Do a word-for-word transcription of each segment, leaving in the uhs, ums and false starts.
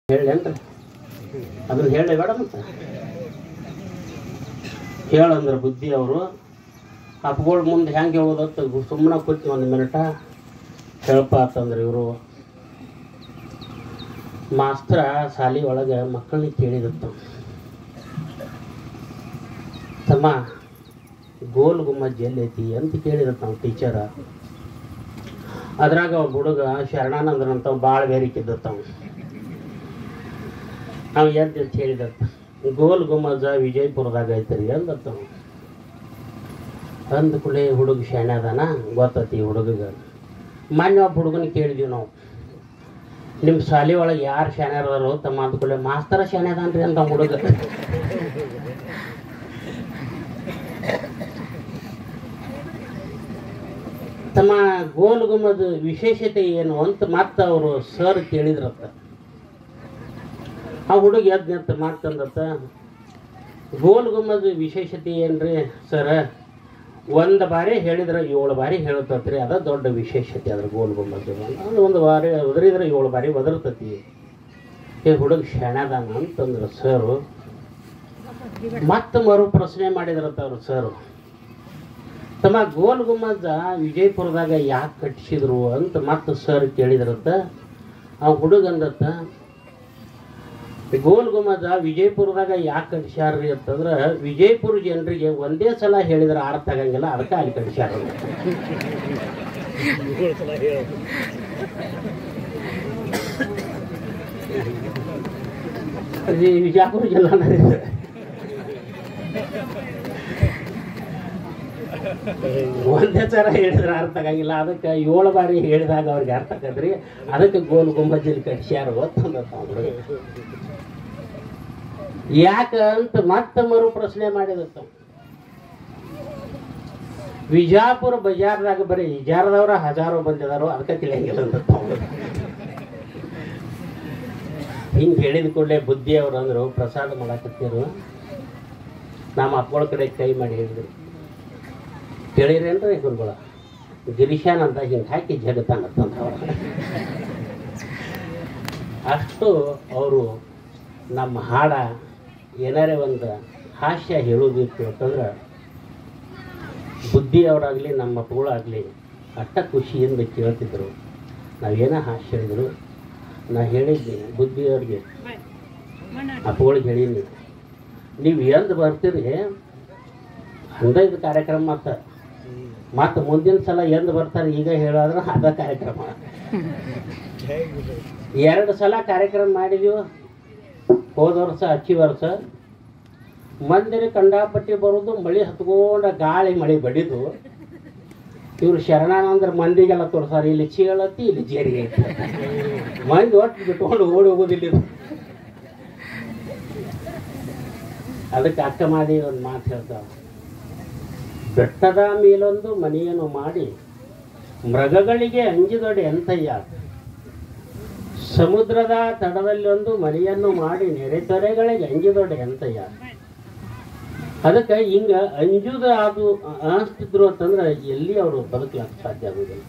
ಹೇಳೇನ್ರಿ ಅದನ್ನ ಹೇಳಿ ಬೇಡ ಮತ್ತೆ ಹೇಳಂದ್ರೆ ಬುದ್ಧಿ ಅವರು ಅಪ್ಗಳ ಮುಂದೆ ಹೆಂಗೆ ಹೇಳೋದತ್ತ ಸುಮ್ಮನೆ ಕೂತಿ ಒಂದು ಮಿನಿಟ ಹೇಳಪ್ಪ ಅಂತಂದ್ರೆ ಇವರು ಮಾಸ್ತರ ಶಾಲೆ ಒಳಗೆ ಮಕ್ಕಳನ್ನ ಕೇಳಿದತ್ತ ತಮ್ಮ ಗೋಲ್ ಗುಮ್ಮಜ್ಜಿ ಎಲ್ಲೈತಿ ಅಂತ ಕೇಳಿದತ್ತ ನಾವು ಟೀಚರ. ಅದ್ರಾಗ ಒಬ್ಬ ಹುಡುಗ ಶರಣಾನಂದರಂತ ಭಾಳ ಬೇರಿಕಿದ್ದತ್ತ ನಾವು ಎದ್ದು ಅಂತ ಹೇಳಿದತ್ತ ಗೋಲ್ ಗುಮ್ಮಜ ವಿಜಯಪುರದಾಗ ಐತ್ರಿ ಅಂದತ್ತ. ಅಂದ ಕೂಡಲೇ ಹುಡುಗ ಶಾಣೆ ಅದಾನ ಗೊತ್ತತಿ ಹುಡುಗ. ಮೊನ್ನೆ ಒಬ್ಬ ಹುಡುಗನ ಕೇಳಿದ್ವಿ ನಾವು ನಿಮ್ಮ ಶಾಲೆ ಒಳಗೆ ಯಾರು ಶಾಣೆ ಅದಾರೋ ತಮ್ಮ ಅಂದ ಕೂಡಲೇ ಮಾಸ್ತರ ಶಾಣೆ ಅದಾನ್ರಿ ಅಂತ ಹುಡುಗ. ತಮ್ಮ ಗೋಲ್ ಗುಮ್ಮದ ವಿಶೇಷತೆ ಏನು ಅಂತ ಮತ್ತೆ ಅವರು ಸರ್ ಕೇಳಿದ್ರತ್ತ. ಆ ಹುಡುಗ ಎದ್ದು ನಿಂತ ಮಾತಂದತ್ತ ಗೋಲ್ ಗುಮ್ಮದ ವಿಶೇಷತೆ ಏನ್ರಿ ಸರ ಒಂದು ಬಾರಿ ಹೇಳಿದ್ರೆ ಏಳು ಬಾರಿ ಹೇಳತತ್ರಿ ಅದ ದೊಡ್ಡ ವಿಶೇಷತೆ ಅದ್ರ ಗೋಲ್ ಗುಮ್ಮದ. ಒಂದು ಬಾರಿ ಒದರಿದ್ರೆ ಏಳು ಬಾರಿ ಒದರ್ತತಿ. ಈ ಹುಡುಗ ಶಣದಾನ ಅಂತಂದ್ರು ಸರು. ಮತ್ತೆ ಮರು ಪ್ರಶ್ನೆ ಮಾಡಿದ್ರತ್ತ ಅವ್ರು ಸರು ತಮ್ಮ ಗೋಲ್ ಗುಮ್ಮಜ ವಿಜಯಪುರದಾಗ ಯಾಕೆ ಕಟ್ಟಿಸಿದ್ರು ಅಂತ ಮತ್ತೆ ಸರ್ ಕೇಳಿದ್ರತ್ತ. ಆ ಹುಡುಗ ಅಂದತ್ತ ಗೋಲ್ ಗುಮ್ಮಜ ವಿಜಯಪುರದಾಗ ಯಾಕೆ ಕಟ್ಟಿಸ್ಯಾರ್ರಿ ಅಂತಂದ್ರೆ ವಿಜಯಪುರ ಜನರಿಗೆ ಒಂದೇ ಸಲ ಹೇಳಿದ್ರೆ ಅರ್ಥ ಆಗಂಗಿಲ್ಲ ಅದಕ್ಕೆ ಅಲ್ಲಿ ಕಟ್ಟಿಸ್ಯಾರ. ವಿಜಯಪುರ ಜಿಲ್ಲಾ ಒಂದೇ ಸಲ ಹೇಳಿದ್ರೆ ಅರ್ಥ ಆಗಂಗಿಲ್ಲ ಅದಕ್ಕೆ ಏಳು ಬಾರಿ ಹೇಳಿದಾಗ ಅವ್ರಿಗೆ ಅರ್ಥ ಆಗದ್ರಿ ಅದಕ್ಕೆ ಗೋಲ್ ಗುಮ್ಮಜ್ಜಲ್ಲಿ ಕಟ್ಟಿಸ್ಯಾರ ಅಂತಂದತ್ತ ಹುಡುಗ. ಯಾಕಂತ ಮತ್ತೆ ಮರು ಪ್ರಶ್ನೆ ಮಾಡಿದತ್ತ. ವಿಜಾಪುರ ಬಜಾರ್ದಾಗ ಬರೀ ಇಜಾರದವ್ರ ಹಜಾರೋ ಬಂದಿದಾರೋ ಅದಕ್ಕೆ ತಿಳಿಯಂಗಿಲ್ಲ ಅಂತ ಹಿಂಗೆ ಹೇಳಿದ ಕೂಡಲೇ ಬುದ್ಧಿ ಅವ್ರು ಅಂದರು ಪ್ರಸಾದ ಮಾಡಾಕತ್ತೀರು. ನಮ್ಮ ಅಪ್ಪಗಳ ಕಡೆ ಕೈ ಮಾಡಿ ಹೇಳಿದ್ರು ಕೇಳಿರೇನ್ರಿ ಗುರುಗಳ ಗಿರೀಶಾನ್ ಅಂತ ಹಿಂಗೆ ಹಾಕಿ ಜಗತ್ತಾನತ್ತಂತ ಅಷ್ಟು ಅವರು ನಮ್ಮ ಹಾಡ ಏನಾರೇ ಒಂದು ಹಾಸ್ಯ ಹೇಳೋದಿತ್ತು ಅಂತಂದ್ರೆ ಬುದ್ಧಿಯವರಾಗಲಿ ನಮ್ಮ ಅಪ್ಪಗಳಾಗಲಿ ಅಷ್ಟ ಖುಷಿಯಿಂದ ಕೇಳ್ತಿದ್ರು. ನಾವೇನೋ ಹಾಸ್ಯ ಹೇಳಿದ್ರು ನಾ ಹೇಳಿದ್ನಿ ಬುದ್ಧಿಯವ್ರಿಗೆ ಅಪ್ಪಗಳಿಗೆ ಹೇಳೀನಿ ನೀವು ಎಂದು ಬರ್ತೀರಿ ಹಂಗೈದು ಕಾರ್ಯಕ್ರಮ ಮತ್ತು ಮತ್ತು ಮುಂದಿನ ಸಲ ಎಂದು ಬರ್ತಾರೆ ಈಗ ಹೇಳೋದ್ರೆ ಅದ ಕಾರ್ಯಕ್ರಮ. ಎರಡು ಸಲ ಕಾರ್ಯಕ್ರಮ ಮಾಡಿದೀವಿ. ಹೋದ ವರ್ಷ ಹಚ್ಚಿ ವರ್ಷ ಮಂದಿರ ಕಂಡಾಪಟ್ಟಿ ಬರೋದು ಮಳೆ ಹತ್ಕೊಂಡ ಗಾಳಿ ಮಳೆ ಬಡಿದು ಇವರು ಶರಣಾನಂದ್ರ ಮಂದಿಗೆಲ್ಲ ತೋರ್ಸಾರ ಇಲ್ಲಿ ಚೀಳತ್ತಿ ಇಲ್ಲಿ ಜೇರಿಗೆ ಐತಿ ಮಂದಿ ಒಟ್ಟು ಬಿಟ್ಕೊಂಡು ಓಡಿ ಹೋಗೋದಿಲ್ಲ. ಅದಕ್ಕೆ ಅಕ್ಕ ಮಾಡಿ ಒಂದು ಮಾತು ಹೇಳ್ತಾವ ಬೆಟ್ಟದ ಮೇಲೊಂದು ಮನೆಯನ್ನು ಮಾಡಿ ಮೃಗಗಳಿಗೆ ಅಂಜಿದೊಡೆ ಎಂತಯ್ಯ ಸಮುದ್ರದ ತಡದಲ್ಲಿ ಒಂದು ಮನೆಯನ್ನು ಮಾಡಿ ನೆರೆತೊರೆಗಳಿಗೆ ಅಂಜಿದೊಡೆ ಎಂತಯ್ಯ. ಅದಕ್ಕೆ ಹಿಂಗ ಅಂಜುದ ಅದು ಅನಿಸ್ತಿದ್ರು ಅಂತಂದ್ರೆ ಎಲ್ಲಿ ಅವರು ಬದುಕಲಾಕ ಸಾಧ್ಯ ಆಗುದಿಲ್ಲ.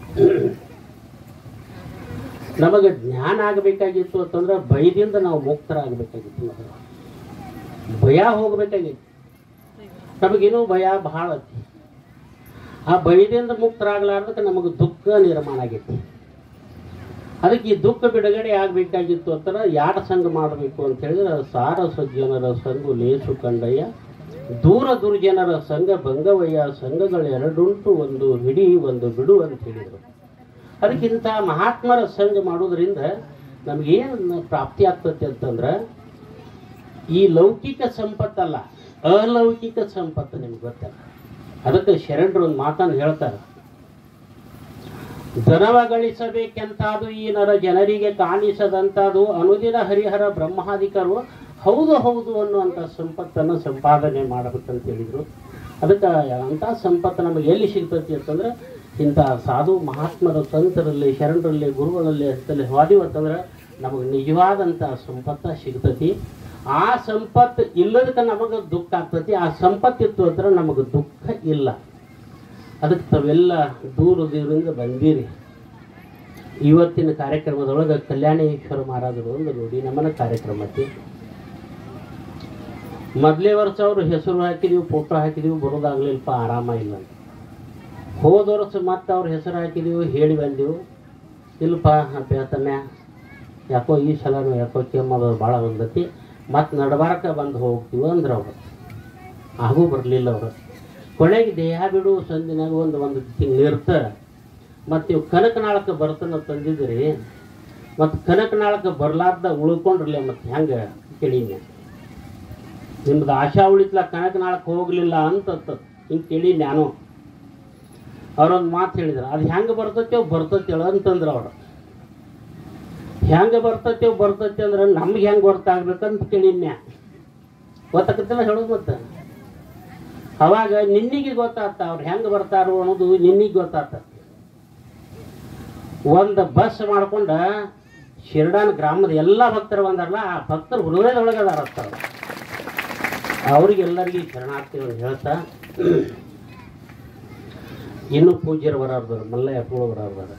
ನಮಗೆ ಜ್ಞಾನ ಆಗಬೇಕಾಗಿತ್ತು ಅಂತಂದ್ರೆ ಭಯದಿಂದ ನಾವು ಮುಕ್ತರಾಗಬೇಕಾಗಿತ್ತು. ಭಯ ಹೋಗ್ಬೇಕಾಗಿತ್ತು. ನಮಗೇನೋ ಭಯ ಬಹಳ ಐತಿ. ಆ ಭಯದಿಂದ ಮುಕ್ತರಾಗಲಾರ್ದಕ್ಕೆ ನಮಗೆ ದುಃಖ ನಿರ್ಮಾಣ ಆಗೈತಿ. ಅದಕ್ಕೆ ಈ ದುಃಖ ಬಿಡುಗಡೆ ಆಗಬೇಕಾಗಿತ್ತು ಅಂತಾರೆ ಯಾರ ಸಂಘ ಮಾಡಬೇಕು ಅಂತ ಹೇಳಿದ್ರೆ ಸಾರ ಸಜ್ಜನರ ಸಂಘ ಲೇಸು ಕಂಡಯ್ಯ ದೂರ ದುರ್ಜನರ ಸಂಘ ಭಂಗವಯ್ಯ ಸಂಘಗಳು ಎರಡುಂಟು ಒಂದು ಹಿಡಿ ಒಂದು ಬಿಡು ಅಂತ ಹೇಳಿದರು. ಅದಕ್ಕಿಂತ ಮಹಾತ್ಮರ ಸಂಘ ಮಾಡೋದ್ರಿಂದ ನಮಗೇನು ಪ್ರಾಪ್ತಿ ಆಗ್ತೈತಿ ಅಂತಂದ್ರೆ ಈ ಲೌಕಿಕ ಸಂಪತ್ತಲ್ಲ ಅಲೌಕಿಕ ಸಂಪತ್ತು ನಿಮ್ಗೆ ಗೊತ್ತಲ್ಲ. ಅದಕ್ಕೆ ಶರಣರು ಒಂದು ಮಾತನ್ನು ಹೇಳ್ತಾರೆ ಧನವ ಗಳಿಸಬೇಕೆಂತಾದು ಈ ನರ ಜನರಿಗೆ ಕಾಣಿಸದಂತಾದು ಅನುದಿನ ಹರಿಹರ ಬ್ರಹ್ಮಾಧಿಕರು ಹೌದು ಹೌದು ಅನ್ನುವಂಥ ಸಂಪತ್ತನ್ನು ಸಂಪಾದನೆ ಮಾಡಬೇಕಂತ ಹೇಳಿದರು. ಅದಕ್ಕೆ ಅಂಥ ಸಂಪತ್ತು ನಮಗೆ ಎಲ್ಲಿ ಸಿಗ್ತೈತಿ ಅಂತಂದ್ರೆ ಇಂಥ ಸಾಧು ಮಹಾತ್ಮರ ಸಂತರಲ್ಲಿ ಶರಣರಲ್ಲಿ ಗುರುಗಳಲ್ಲಿ ಅಂತಲ್ಲಿ ಹೋದಿವಿ ಅಂತಂದ್ರೆ ನಮಗೆ ನಿಜವಾದಂಥ ಸಂಪತ್ತ ಸಿಗ್ತೈತಿ. ಆ ಸಂಪತ್ತು ಇಲ್ಲದಕ್ಕೆ ನಮಗೆ ದುಃಖ ಆಗ್ತೈತಿ. ಆ ಸಂಪತ್ತಿತ್ತು ಅಂದ್ರೆ ನಮಗೆ ದುಃಖ ಇಲ್ಲ. ಅದಕ್ಕೆ ತಾವೆಲ್ಲ ದೂರ ದೂರಿಂದ ಬಂದಿರಿ. ಇವತ್ತಿನ ಕಾರ್ಯಕ್ರಮದೊಳಗೆ ಕಲ್ಯಾಣೇಶ್ವರ ಮಹಾರಾಜರು ಒಂದು ನೋಡಿ ನಮ್ಮನ ಕಾರ್ಯಕ್ರಮ ಐತಿ. ಮೊದಲೇ ವರ್ಷ ಅವ್ರ ಹೆಸರು ಹಾಕಿದೀವಿ, ಫೋಟೋ ಹಾಕಿದೀವಿ, ಬರೋದಾಗ್ಲಿಲ್ಲಪ್ಪ ಆರಾಮ ಇಲ್ಲ ಅಂತ. ಹೋದ ವರ್ಷ ಮತ್ತೆ ಅವ್ರ ಹೆಸರು ಹಾಕಿದೀವಿ, ಹೇಳಿ ಬಂದೀವಿ, ಇಲ್ಲಪ್ಪ ಹೇಳ್ತಾನೆ ಯಾಕೋ ಈ ಸಲನೂ ಯಾಕೋ ಕೆಮ್ಮದು ಭಾಳ ಬಂದತಿ, ಮತ್ತು ನಡಬಾರಕ ಬಂದು ಹೋಗ್ತೀವಿ ಅಂದ್ರೆ ಅವರು ಆಗೂ ಬರಲಿಲ್ಲ ಅವರು. ಕೊನೆಗೆ ದೇಹ ಬಿಡು ಸಂದಿನಾಗ ಒಂದು ಒಂದು ತಿಂಗಳು ಇರ್ತಾರೆ. ಮತ್ತು ಇವು ಕನಕನಾಳಕ್ಕೆ ಬರ್ತಾನೆ ತಂದಿದ್ರಿ, ಮತ್ತು ಕನಕನಾಳಕ್ಕೆ ಬರ್ಲಾರ್ದ ಉಳ್ಕೊಂಡ್ರಲ್ಲ ಮತ್ತು ಹೆಂಗೆ ಕೇಳೀನಿ, ನಿಮ್ದು ಆಶಾ ಉಳಿತ್ಲ ಕನಕನಾಳಕ್ಕೆ ಹೋಗಲಿಲ್ಲ ಅಂತ ಹಿಂಗೆ ಕೇಳಿ ನಾನು. ಅವ್ರೊಂದು ಮಾತು ಹೇಳಿದ್ರು, ಅದು ಹೆಂಗೆ ಬರ್ತೈತೆವು ಬರ್ತೈತೇಳು ಅಂತಂದ್ರೆ ಅವರು. ಹೆಂಗೆ ಬರ್ತೈತೆವು ಬರ್ತೈತೆ ಅಂದ್ರೆ ನಮ್ಗೆ ಹೆಂಗೆ ಗೊತ್ತಾಗ್ಬೇಕಂತ ಕೇಳಿನ್ಯಾ, ಗೊತ್ತಾಗತ್ತಿಲ್ಲ ಹೇಳೋದು. ಮತ್ತು ಅವಾಗ ನಿನ್ನಿಗೆ ಗೊತ್ತಾಗ್ತ ಅವ್ರು ಹೆಂಗೆ ಬರ್ತಾರೋ ಅನ್ನೋದು ನಿನ್ನಿಗೆ ಗೊತ್ತಾಗ್ತ. ಒಂದು ಬಸ್ ಮಾಡ್ಕೊಂಡು ಶಿರ್ಡಾನ್ ಗ್ರಾಮದ ಎಲ್ಲ ಭಕ್ತರು ಬಂದಾರಲ್ಲ, ಆ ಭಕ್ತರು ಹೃದಯದೊಳಗೆ ಅದಾರತ್ತಾರ. ಅವ್ರಿಗೆಲ್ಲರಿಗೂ ಶರಣಾರ್ಥಿಗಳು ಹೇಳ್ತಾ, ಇನ್ನೂ ಪೂಜ್ಯರು ಬರೋರ್ದಾರ, ಮಲ್ಲಯ್ಯ ಅಪ್ಪಗಳು ಬರೋರ್ದಾರ.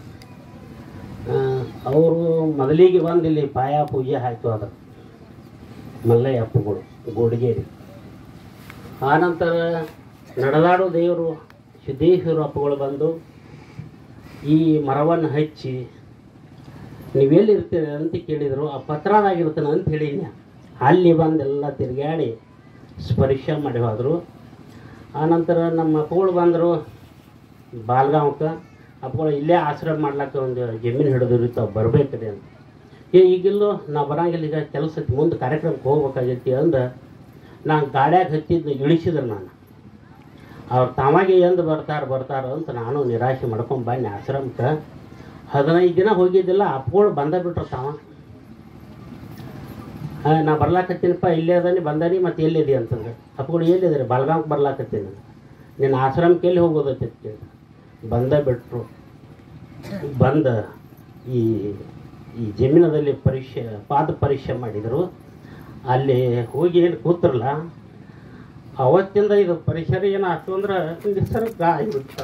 ಅವರು ಮೊದಲಿಗೆ ಬಂದು ಇಲ್ಲಿ ಪಾಯ ಪೂಜೆ ಆಯಿತು ಅದ್ರ ಮಲ್ಲಯ್ಯ ಅಪ್ಪಗಳು ಗೋಡಿಗೇರಿ. ಆನಂತರ ನಡೆದಾಡೋ ದೇವರು ಸಿದ್ದೇಶ್ವರ ಅಪ್ಪಗಳು ಬಂದು ಈ ಮರವನ್ನು ಹಚ್ಚಿ ನೀವೆಲ್ಲಿರ್ತೀರಿ ಅಂತ ಕೇಳಿದರು. ಆ ಪತ್ರದಾಗಿರ್ತಾನೆ ಅಂತ ಹೇಳಿದ್ನ. ಅಲ್ಲಿ ಬಂದೆಲ್ಲ ತಿರುಗಾಡಿ ಸ್ಪರ್ಶ ಮಾಡಿ ಹೋದರು. ಆನಂತರ ನಮ್ಮ ಅಪ್ಪಗಳು ಬಂದರು ಬಾಲ್ಗಾಂವ್ಗೆ. ಅಪ್ಪಗಳು ಇಲ್ಲೇ ಆಶ್ರಮ ಮಾಡ್ಲಿಕ್ಕೆ ಒಂದು ಜಮೀನು ಹಿಡಿದ್ರು, ತಾವು ಬರಬೇಕ್ರಿ ಅಂತ. ಏ ಈಗಿಲ್ಲೂ ನಾವು ಬರಂಗಿಲ್ಲ, ಈಗ ಕೆಲಸ ಮುಂದೆ ಕಾರ್ಯಕ್ರಮಕ್ಕೆ ಹೋಗ್ಬೇಕಾಗೈತಿ ಅಂದ್ರೆ ನಾನು ಗಾಡ್ಯಾಗ ಹತ್ತಿದ್ದು ಇಳಿಸಿದ್ರು. ನಾನು ಅವ್ರು ತಾವಾಗೆ ಎಂದು ಬರ್ತಾರೆ ಬರ್ತಾರೆ ಅಂತ ನಾನು ನಿರಾಶೆ ಮಾಡ್ಕೊಂಡು ಬನ್ನಿ ಆಶ್ರಮಕ್ಕೆ. ಹದಿನೈದು ದಿನ ಹೋಗಿದ್ದಿಲ್ಲ, ಅಪ್ಪಗಳು ಬಂದ ಬಿಟ್ರು ತಾವ. ಹಾಂ ನಾ ಬರ್ಲಾಕತ್ತೀನಪ್ಪ, ಇಲ್ಲೇ ಅದಾನಿ ಬಂದಾನಿ, ಮತ್ತು ಎಲ್ಲಿದೆ ಅಂತಂದ್ರೆ ಅಪ್ಪಗಳು ಎಲ್ಲಿದ್ದಾರೆ, ಬಾಲ್ಗಾಂವ್ಗೆ ಬರ್ಲಾಕತ್ತೀನಿ, ನಿನ್ನ ಆಶ್ರಮಕ್ಕೆ ಎಲ್ಲಿ ಹೋಗೋದೈತಿ ಕೇಳಿ ಬಂದ ಬಿಟ್ಟರು. ಬಂದ ಈ ಈ ಜಮೀನದಲ್ಲಿ ಪರೀಕ್ಷೆ ಪಾದ ಪರೀಕ್ಷೆ ಮಾಡಿದರು. ಅಲ್ಲಿ ಹೋಗಿ ಏನು ಕೂತ್ರಲ್ಲ, ಅವತ್ತಿಂದ ಇದು ಪರಿಸರ ಏನು ಆಯ್ತು ಅಂದ್ರೆ ನಿಸರ್ಗ ಆಗಿಬಿಡ್ತ.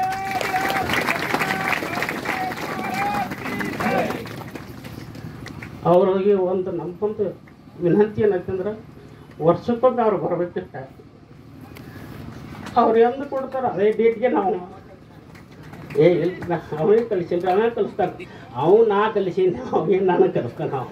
ಅವ್ರಿಗೆ ಒಂದು ನಮ್ಗೊಂದು ವಿನಂತಿ ಏನಂತಂದ್ರೆ ವರ್ಷಕ್ಕೊಮ್ಮೆ ಅವ್ರು ಬರಬೇಕಿಷ್ಟ. ಅವ್ರು ಎಂದು ಕೊಡ್ತಾರೆ ಅದೇ ಡೇಟ್ಗೆ ನಾವು ಏ ಇಲ್ಲ ಅವನೇ ಕಲಿಸಿಲ್ಲ, ಅವನೇ ಕಲಿಸ್ತಾನೆ, ಅವು ನಾ ಕಲಿಸಿನಿ, ಅವೇನು ನಾನು ಕಲಿಸ್ತಾನೆ. ನಾವು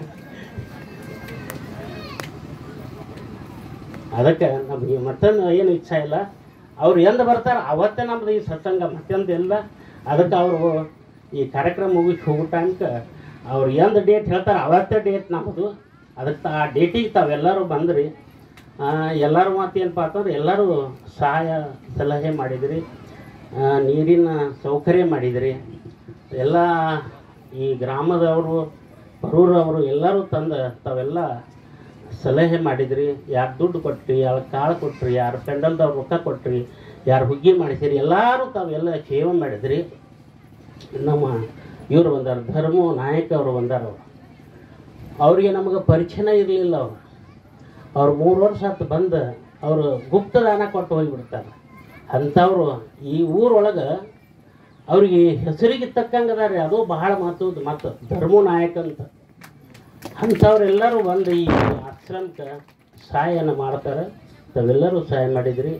ಅದಕ್ಕೆ ನಮಗೆ ಮತ್ತೊಂದು ಏನು ಇಚ್ಛೆ ಇಲ್ಲ. ಅವ್ರು ಎಂದು ಬರ್ತಾರೆ ಅವತ್ತೇ ನಮ್ದು ಈ ಸತ್ಸಂಗ ಮತ್ತೊಂದು ಇಲ್ಲ. ಅದಕ್ಕೆ ಅವರು ಈ ಕಾರ್ಯಕ್ರಮ ಮುಗಿಸಿ ಹೋಗೋ ಟೈಮ್ಗೆ ಅವ್ರು ಎಂದು ಡೇಟ್ ಹೇಳ್ತಾರೆ ಅವತ್ತೇ ಡೇಟ್ ನಮ್ಮದು. ಅದಕ್ಕೆ ಆ ಡೇಟಿಗೆ ತಾವೆಲ್ಲರೂ ಬಂದ್ರಿ. ಎಲ್ಲರೂ ಮತ್ತೇನಪ್ಪ ಅಂತಂದ್ರೆ ಎಲ್ಲರೂ ಸಹಾಯ ಸಲಹೆ ಮಾಡಿದ್ರಿ, ನೀರಿನ ಸೌಕರ್ಯ ಮಾಡಿದ್ರಿ. ಎಲ್ಲ ಈ ಗ್ರಾಮದವರು ಬರೂರವರು ಎಲ್ಲರೂ ತಂದು ತಾವೆಲ್ಲ ಸಲಹೆ ಮಾಡಿದ್ರಿ. ಯಾರು ದುಡ್ಡು ಕೊಟ್ರಿ, ಯಾರು ಕಾಳು ಕೊಟ್ರಿ, ಯಾರು ಪೆಂಡಲ್ದವ್ರು ರೊಕ್ಕ ಕೊಟ್ರಿ, ಯಾರು ಹುಗ್ಗಿ ಮಾಡಿಸಿರಿ, ಎಲ್ಲರೂ ತಾವೆಲ್ಲ ಸೇವೆ ಮಾಡಿದ್ರಿ. ನಮ್ಮ ಇವರು ಬಂದಾರ, ಧರ್ಮ ನಾಯಕ ಅವರು ಬಂದಾರ. ಅವರು ಅವ್ರಿಗೆ ನಮಗೆ ಪರಿಚಯ ಇರಲಿಲ್ಲ. ಅವರು ಅವ್ರು ಮೂರು ವರ್ಷ ಹತ್ತು ಬಂದು ಅವರು ಗುಪ್ತದಾನ ಕೊಟ್ಟು ಹೋಗಿಬಿಡ್ತಾರೆ. ಅಂಥವ್ರು ಈ ಊರೊಳಗೆ ಅವ್ರಿಗೆ ಹೆಸರಿಗೆ ತಕ್ಕಂಗದಾರೆ, ಅದು ಬಹಳ ಮಹತ್ವದ್ದು. ಮತ್ತು ಧರ್ಮ ನಾಯಕ ಅಂತ ಅಂಥವ್ರೆಲ್ಲರೂ ಬಂದು ಈ ಆಶ್ರಮಕ್ಕೆ ಸಹಾಯನ ಮಾಡ್ತಾರೆ. ತಾವೆಲ್ಲರೂ ಸಹಾಯ ಮಾಡಿದ್ರಿ.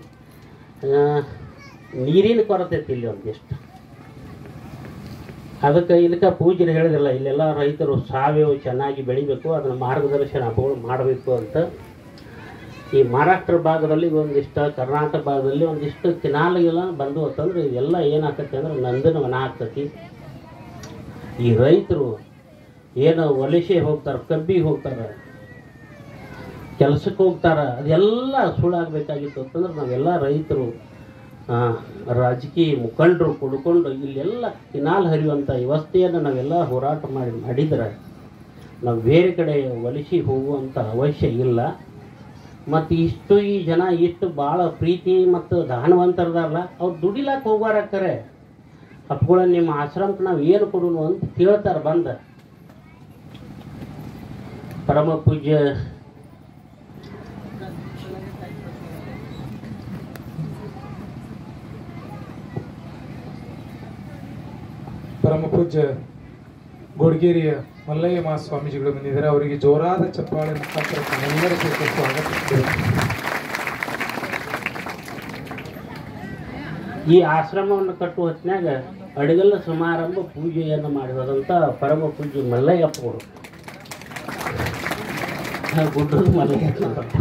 ನೀರಿನ ಕೊರತೆ ಐತಿ ಇಲ್ಲಿ ಒಂದಿಷ್ಟು. ಅದಕ್ಕೆ ಇಲ್ಲಕ ಪೂಜೆರು ಹೇಳಿದ್ರಲ್ಲ, ಇಲ್ಲೆಲ್ಲ ರೈತರು ಸಾವಯವ ಚೆನ್ನಾಗಿ ಬೆಳಿಬೇಕು, ಅದನ್ನು ಮಾರ್ಗದರ್ಶನ ಹಬ್ಬಗಳು ಮಾಡಬೇಕು ಅಂತ. ಈ ಮಹಾರಾಷ್ಟ್ರ ಭಾಗದಲ್ಲಿ ಒಂದಿಷ್ಟು, ಕರ್ನಾಟಕ ಭಾಗದಲ್ಲಿ ಒಂದಿಷ್ಟು ಕೆನಾಲ್ಗೆಲ್ಲ ಬಂದು ಅಂತಂದ್ರೆ ಇದೆಲ್ಲ ಏನಾಗ್ತೈತಿ ಅಂದ್ರೆ ನಂದಿನ ವನ ಆಗ್ತೈತಿ. ಈ ರೈತರು ಏನು ವಲಸೆ ಹೋಗ್ತಾರೆ, ಕಬ್ಬಿಗೆ ಹೋಗ್ತಾರೆ, ಕೆಲಸಕ್ಕೆ ಹೋಗ್ತಾರೆ, ಅದೆಲ್ಲ ಸುಳ್ಳಾಗಬೇಕಾಗಿತ್ತು ಅಂತಂದ್ರೆ ನಾವೆಲ್ಲ ರೈತರು ರಾಜಕೀಯ ಮುಖಂಡರು ಕುಡ್ಕೊಂಡು ಇಲ್ಲೆಲ್ಲ ಕಿನಾಲ್ ಹರಿಯುವಂಥ ವ್ಯವಸ್ಥೆಯನ್ನು ನಾವೆಲ್ಲ ಹೋರಾಟ ಮಾಡಿ ಮಾಡಿದ್ರೆ ನಾವು ಬೇರೆ ಕಡೆ ವಲಸೆ ಹೋಗುವಂಥ ಅವಶ್ಯ ಇಲ್ಲ. ಮತ್ತು ಇಷ್ಟು ಈ ಜನ ಇಷ್ಟು ಭಾಳ ಪ್ರೀತಿ ಮತ್ತು ದಾನವಂತರದಾರಲ್ಲ, ಅವ್ರು ದುಡಿಲಾಕ ಹೋಗ್ಬಾರಕ್ಕರೆ ಅಪ್ಪಗಳ ನಿಮ್ಮ ಆಶ್ರಮಕ್ಕೆ ನಾವು ಏನು ಕೊಡೋಣ ಅಂತ ಕೇಳ್ತಾರೆ. ಬಂದ ಪರಮ ಪೂಜ್ಯ ಪರಮ ಪೂಜ್ಯ ಗೋಡ್ಗೇರಿಯ ಮಲ್ಲಯ್ಯ ಮಹಾಸ್ವಾಮೀಜಿಗಳು ಬಂದಿದ್ದಾರೆ. ಅವರಿಗೆ ಜೋರಾದ ಚಪ್ಪಾಳೆ ಮುಖಾಂತರ ಎಲ್ಲರ ಸಹಿತ ಸ್ವಾಗತಿಸಿದರು. ಈ ಆಶ್ರಮವನ್ನು ಕಟ್ಟುವ ಹೊತ್ತಿನಾಗ ಅಡಿಗಲ್ಲ ಸಮಾರಂಭ ಪೂಜೆಯನ್ನು ಮಾಡಿರೋದಂತ ಪರಮ ಪೂಜ್ಯ ಮಲ್ಲಯ್ಯಪ್ಪಗಳು, ಗುಡ್ಡದ ಮಲ್ಲಯ್ಯಪ್ಪ.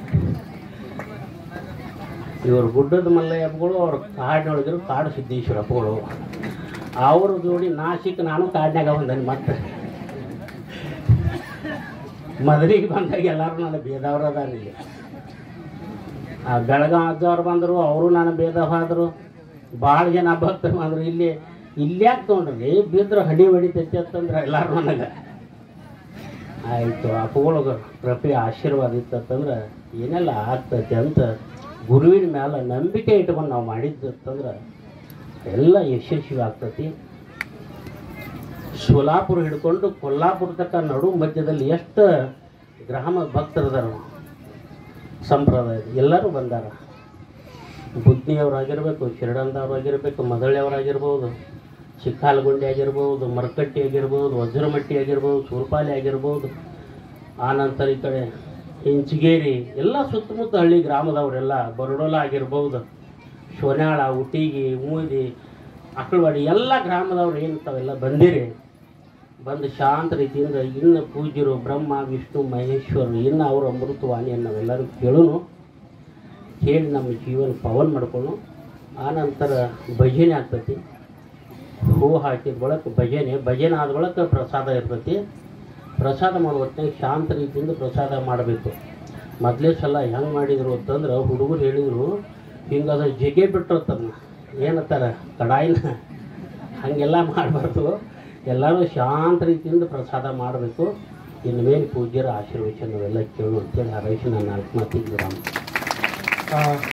ಇವರು ಗುಡ್ಡದ ಮಲ್ಲಯ್ಯಪ್ಪಗಳು, ಅವ್ರ ಕಾಡಿನೊಳಗಿರೋ ಕಾಡು ಸಿದ್ದೇಶ್ವರಪ್ಪಗಳು. ಅವ್ರ ಜೋಡಿ ನಾ ಸಿಕ್ಕ ನಾನು ಕಾಡಿನಾಗ ಬಂದನಿ. ಮತ್ತೆ ಮದುವೆಗೆ ಬಂದಾಗ ಎಲ್ಲರೂ ನನ್ನ ಭೇದವ್ರು ಅದಾರಿಲ್ಲ. ಆ ಬೆಳಗಾವ್ ಅಜ್ಜವ್ರು ಬಂದರು, ಅವರು ನಾನು ಭೇದ ಹೋದರು. ಭಾಳ ಜನ ಭಕ್ತರು ಬಂದರು. ಇಲ್ಲಿ ಇಲ್ಯಾಕೆ ತೊಗೊಂಡ್ರಿ ಬಿದ್ರೆ ಹಡಿ ಹೊಡಿತೈತಿ ಅಂತಂದ್ರೆ ಎಲ್ಲರೂ ನನಗೆ ಆಯಿತು ಅಪ್ಪಗಳಿಗೆ ಕೃಪೆ ಆಶೀರ್ವಾದ ಇತ್ತಂತಂದ್ರೆ ಏನೆಲ್ಲ ಆಗ್ತೈತಿ ಅಂತ ಗುರುವಿನ ಮೇಲೆ ನಂಬಿಕೆ ಇಟ್ಕೊಂಡು ನಾವು ಮಾಡಿದ್ದಂತಂದ್ರೆ ಎಲ್ಲ ಯಶಸ್ವಿ ಆಗ್ತೈತಿ. ಸೋಲಾಪುರ ಹಿಡ್ಕೊಂಡು ಕೊಲ್ಲಾಪುರ ತನಕ ನಡು ಮಧ್ಯದಲ್ಲಿ ಎಷ್ಟು ಗ್ರಾಮ ಭಕ್ತರದಾರ, ಸಂಪ್ರದಾಯದ ಎಲ್ಲರೂ ಬಂದಾರ. ಬುದ್ಧಿಯವರಾಗಿರ್ಬೇಕು, ಶಿರಡಂದವರಾಗಿರ್ಬೇಕು, ಮದಳಿಯವರಾಗಿರ್ಬೋದು, ಚಿಕ್ಕಾಲಗುಂಡಿ ಆಗಿರ್ಬೋದು, ಮರಕಟ್ಟಿ ಆಗಿರ್ಬೋದು, ವಜ್ರಮಟ್ಟಿ ಆಗಿರ್ಬೋದು, ಸೂರ್ಪಾಲಿ ಆಗಿರ್ಬೋದು, ಆನಂತರ ಈ ಕಡೆ ಇಂಚಗೇರಿ ಎಲ್ಲ ಸುತ್ತಮುತ್ತ ಹಳ್ಳಿ ಗ್ರಾಮದವರೆಲ್ಲ, ಬರಡೋಲ ಆಗಿರ್ಬೋದು, ಶೋನ್ಯಾಳ, ಉಟಿಗಿ, ಮೂದಿ, ಅಕ್ಕಳವಾಡಿ ಎಲ್ಲ ಗ್ರಾಮದವ್ರು ಏನಂತಾವೆಲ್ಲ ಬಂದಿರಿ. ಬಂದು ಶಾಂತ ರೀತಿಯಿಂದ ಇನ್ನು ಪೂಜ್ಯರು ಬ್ರಹ್ಮ ವಿಷ್ಣು ಮಹೇಶ್ವರರು ಇನ್ನು ಅವರ ಅಮೃತವಾಣಿಯನ್ನು ನಾವೆಲ್ಲರೂ ಕೇಳೋನು, ಕೇಳಿ ನಮ್ಮ ಜೀವನ ಪವನ್ ಮಾಡ್ಕೊಳ್ಳು. ಆನಂತರ ಭಜನೆ ಆಗ್ತೈತಿ. ಹೂ ಹಾಕಿದ ಬಳಕ ಭಜನೆ ಭಜನೆ ಆದ ಬಳಕ ಪ್ರಸಾದ ಇರ್ತೈತಿ. ಪ್ರಸಾದ ಮಾಡೋ ಹೊತ್ತಿನಾಗ ಶಾಂತ ರೀತಿಯಿಂದ ಪ್ರಸಾದ ಮಾಡಬೇಕು. ಮೊದಲೇ ಸಲ ಹೆಂಗೆ ಮಾಡಿದರು ಅಂತಂದ್ರೆ ಹುಡುಗರು ಹೇಳಿದರು, ಹಿಂಗದ ಜಗೆ ಬಿಟ್ಟರು ತನ್ನ ಏನತ್ತಾರ ಕಡಾಯಿನ, ಹಾಗೆಲ್ಲ ಮಾಡಬಾರ್ದು. ಎಲ್ಲರೂ ಶಾಂತ ರೀತಿಯಿಂದ ಪ್ರಸಾದ ಮಾಡಬೇಕು. ಇನ್ನು ಮೇಲೆ ಪೂಜ್ಯರ ಆಶೀರ್ವಚನವೆಲ್ಲ ಕೇಳು ಅಂತೇಳಿ ಹಾರೈಸಿ ನಾನು ನಾಲ್ಕು ಮಾತಿಗೆ ರಾಮ.